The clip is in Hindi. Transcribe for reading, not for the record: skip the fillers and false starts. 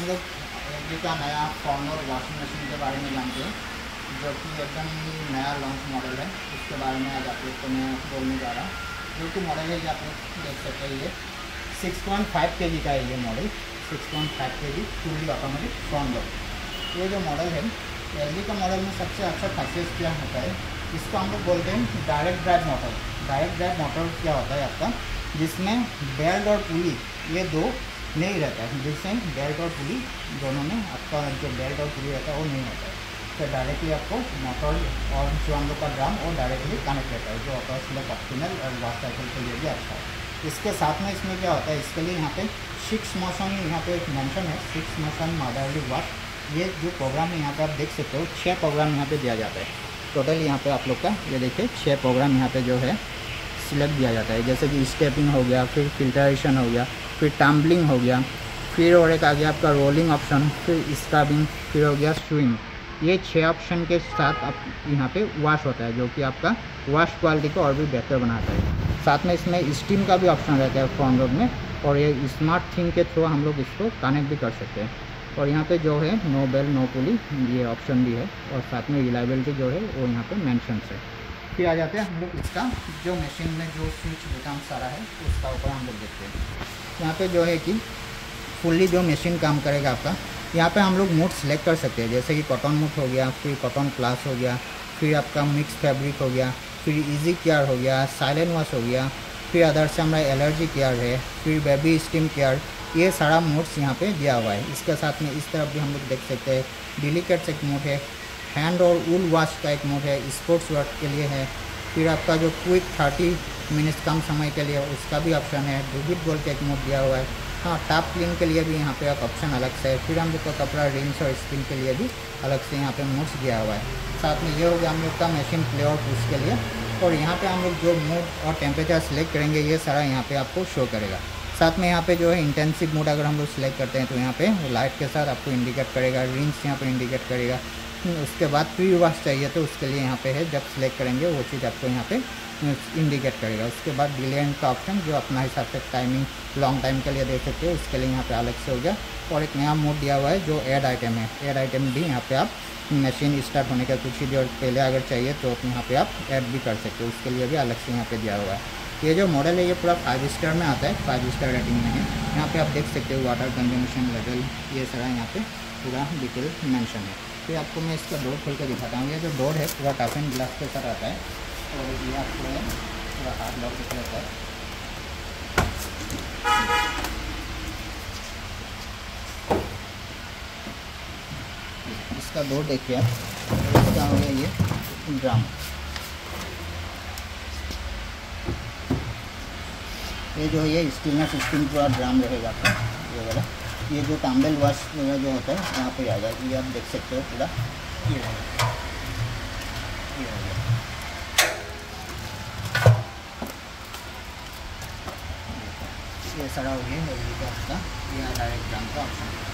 हम लोग एलजी का नया कॉर्नर वॉशिंग मशीन के बारे में जानते हैं, जो कि एकदम नया लॉन्च मॉडल है। उसके बारे में आज आप लोग को मैं बोलने जा रहा हूँ। जो कि मॉडल है ये आप लोग देख सकते हैं, ये 6.5 kg का है। ये model 6.5 kg fully automatic front load. ये जो मॉडल है एलजी का मॉडल में सबसे अच्छा खासियत क्या होता है, इसको हम लोग बोलते हैं direct drive motor. Direct drive motor क्या होता है आपका, जिसमें बेल्ट और पुली ये दो नहीं रहता है, जिससे बेल्ट और पुली दोनों में आपका जो बेल्ट और पुली रहता है वो नहीं होता है। तो डायरेक्टली आपको मोटर और जो हम लोग का ड्रम वो डायरेक्टली कनेक्ट रहता है, जो आपका स्लैब ऑप्टिमल और वाश साइकिल के लिए भी अच्छा है। इसके साथ में इसमें क्या होता है, इसके लिए यहाँ पे 6 मोशन यहाँ पे एक मेंशन है, 6 मोशन मॉडर्ली वाश। ये जो प्रोग्राम है यहाँ पे आप देख सकते हो, 6 प्रोग्राम यहाँ पे दिया जाता है टोटल। यहाँ पे आप लोग का ये देखिए 6 प्रोग्राम यहाँ पे जो है सिलेक्ट दिया जाता है, जैसे कि स्टेपिंग हो गया, फिर फिल्ट्रेशन हो गया, फिर टम्बलिंग हो गया, फिर और एक आ गया आपका रोलिंग ऑप्शन, फिर स्क्रबिंग, फिर हो गया स्विंग। ये 6 ऑप्शन के साथ आप यहाँ पे वॉश होता है, जो कि आपका वॉश क्वालिटी को और भी बेहतर बनाता है। साथ में इसमें स्टीम का भी ऑप्शन रहता है फ्रंट लोड में, और ये स्मार्ट थिंग के थ्रू हम लोग इसको कनेक्ट भी कर सकते हैं। और यहाँ पे जो है नो बेल नो पुली ये ऑप्शन भी है, और साथ में रिलायबिलिटी जो है वो यहाँ पे मेंशन है। फिर आ जाते हैं हम लोग इसका जो मशीन में जो स्विच बटन सारा है उसका ऊपर हम लोग देखते हैं। यहाँ पे जो है कि फुल्ली जो मशीन काम करेगा आपका, यहाँ पे हम लोग मूड सेलेक्ट कर सकते हैं, जैसे कि कॉटन मूड हो गया, फिर कॉटन प्लस हो गया, फिर आपका मिक्स फैब्रिक हो गया, फिर इजी केयर हो गया, साइलेंट वॉश हो गया, फिर अदर से हमारा एलर्जी केयर है, फिर बेबी स्टीम केयर। ये सारा मोड्स यहाँ पे दिया हुआ है। इसके साथ में इस तरफ भी हम लोग देख सकते हैं डेलिकेट्स एक मोड है, हैंड और वूल वॉश का एक मोड है, स्पोर्ट्स वर्क के लिए है, फिर आपका जो क्विक 30 मिनट्स कम समय के लिए उसका भी ऑप्शन है, डुबिट गोल का एक मोड दिया हुआ है। हाँ, टॉप क्लीन के लिए भी यहाँ पे एक ऑप्शन अलग से है। फिर हम लोग का कपड़ा रिंस और स्पिन के लिए भी अलग से यहाँ पे मोड्स दिया हुआ है। साथ में ये हो गया हम लोग का मशीन प्ले आउट उसके लिए, और यहाँ पे हम लोग जो मोड और टेम्परेचर सेलेक्ट करेंगे ये सारा यहाँ पे आपको शो करेगा। साथ में यहाँ पे जो है इंटेंसिव मोड अगर हम लोग सिलेक्ट करते हैं तो यहाँ पे लाइट के साथ आपको इंडिकेट करेगा, रिंग्स यहाँ पे इंडिकेट करेगा। उसके बाद प्री वॉश चाहिए तो उसके लिए यहाँ पे है, जब सिलेक्ट करेंगे वो चीज़ आपको यहाँ पे इंडिकेट करेगा। उसके बाद डिले एंड का ऑप्शन जो अपना हिसाब से टाइमिंग लॉन्ग टाइम के लिए दे सकते हो, उसके लिए यहाँ पे अलग से हो गया। और एक नया मोड दिया हुआ है जो ऐड आइटम है। ऐड आइटम भी यहाँ पे आप मशीन स्टार्ट होने का कुछ ही देर पहले अगर चाहिए तो यहाँ पे आप ऐड भी कर सकते हो, उसके लिए भी अलग से यहाँ पे दिया हुआ है। ये जो मॉडल है ये पूरा 5 स्टार में आता है, 5 स्टार रेटिंग में है। यहाँ पे आप देख सकते हो वाटर कंजम्पशन लेवल ये सारा यहाँ पे पूरा डिटेल मेंशन है। फिर आपको मैं इसका डोर खोल कर दिखाता हूँ। ये जो डोर है पूरा टफ एंड ग्लास के साथ आता है, और ये आपको है पूरा हार्ड लॉक के साथ आता है। इसका डोर देखिए आप, इसका हो गया ये ड्रम। ये जो है ये स्टीनलेस स्टील पूरा ड्रम रहेगा आपका ये वाला। ये जो टम्बल वॉश वगैरह जो होता है यहाँ पे आ जाएगा, ये आप देख सकते हो पूरा ये हो गया। ये सारा हो गया आपका, ये डायरेक्ट ड्रम का ऑप्शन।